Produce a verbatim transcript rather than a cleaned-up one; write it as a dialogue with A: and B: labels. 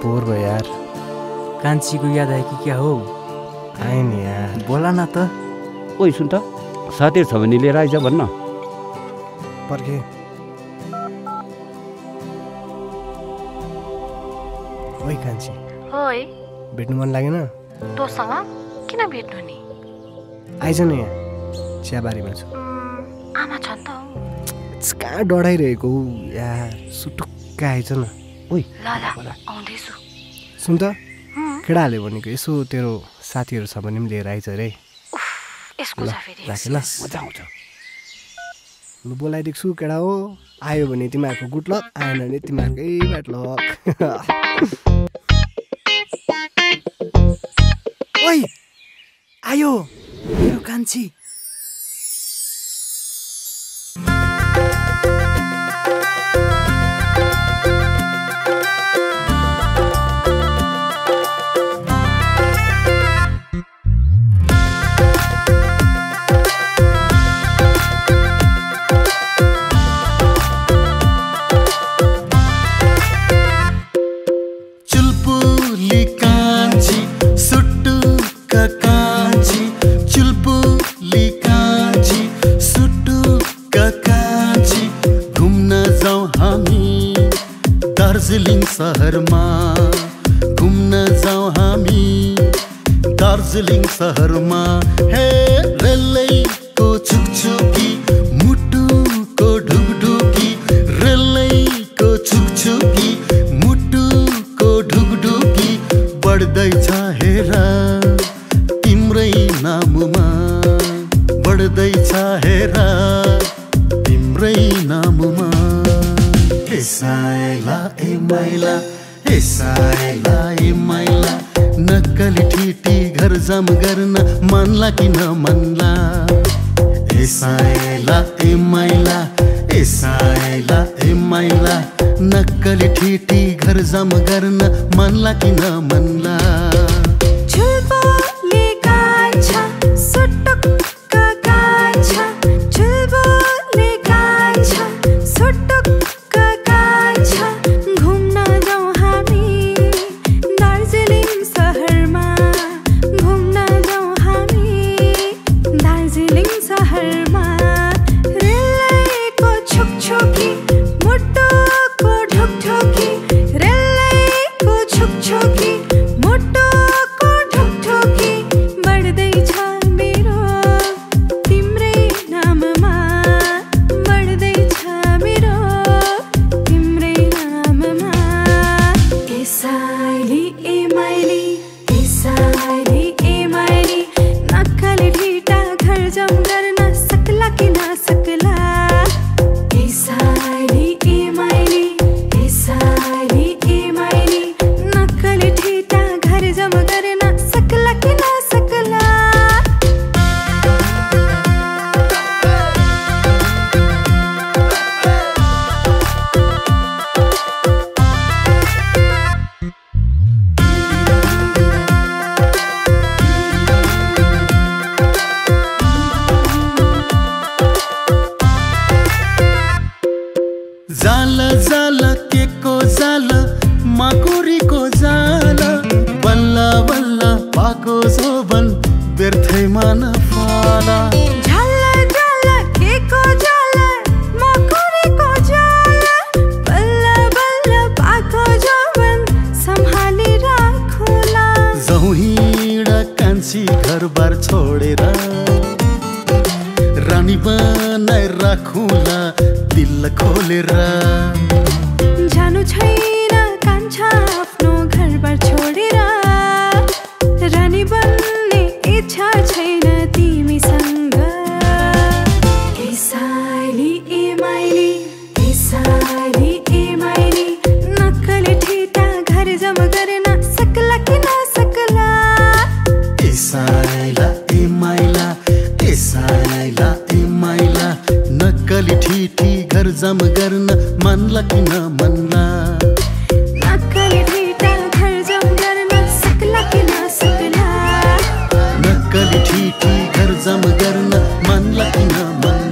A: Bore भयो यार।
B: कान्छी को याद आयो कि क्या हो?
A: आयो नि यार।
B: बोला न त।
C: ओइ सुन त, साथीहरु छ भने लिएर आइज भन्न।
A: पर्खे। ओइ कान्छी।
D: ओइ।
A: भेट्नु मन लागेन?
D: तँसँग किन भेट्नु नि?
A: आइज न यहाँ, चियाबारीमा छु।
D: आमा छ नि त।
A: कहाँ डढाइरहेको यार, सुटुक्क आइज न। ओइ
D: ल ल आउँदैछु।
A: सुन त, केटाहरूले भनेको यसो तेरो साथीहरू छ भने पनि लिएर आइज रे।
D: यसको छ फेरि।
A: राखे ल,
C: मजा आउँछ।
A: लु बोलाइदिएको छु केटा हो, आयो भने तिमीहरूको गुड लक, आएन भने तिमीहरूकै ब्याड लक। ओइ आयो मेरो कान्छी।
E: दार्जिलिङ सहरमा घुम्न जाउँ हामी, दार्जिलिङ सहरमा। हे रेलैको छुकछुकी, मुटुको ढुकढुकी, रेलैको छुकछुकी, मुटुको ढुकढुकी, बढ्दैछ हेर तिम्रै नाममा, बढ्दैछ हेर तिम्रै नाममा। साइला ए माइला, ए साइला ए माइला, नक्कली ठिटी घर जम गर्न मनला कि नमनला। ए साइला ए माइला, ए साइला ए माइला, नक्कली ठिटी घर जम गर्न मनला कि नमनला। जाल जाल के को जाल, माकुरीको जाल, बल्ल बल्ल पाको जोबन व्यर्थैमा नफाला।
F: जाल जाल के को जाल, माकुरीको जाल, बल्ल बल्ल पाको जोबन सम्हाली राखुला।
E: जाउँ हिँड कान्छी घरबार छोडेर, रानी बनाइ राखुला दिल खोलेर।
F: जानु छैन कान्छा आफ्नो घरबार छोडेर, रानी बन्ने इच्छा छैन तिमीसँग। ए साइली ए माइली, ए साइली ए माइली, नक्कली ठिटा घर जम गर्न सक्ला कि नसक्ला।
E: ए साइला ए माइला, ए साइला ए माइला, नक्कली ठिटी घर जम गर्न मनला कि नमनला।
F: नक्कली ठिटा घर जम गर्न सक्ला कि नसक्ला।
E: नक्कली ठिटी घर जम गर्न मनला कि नमनला।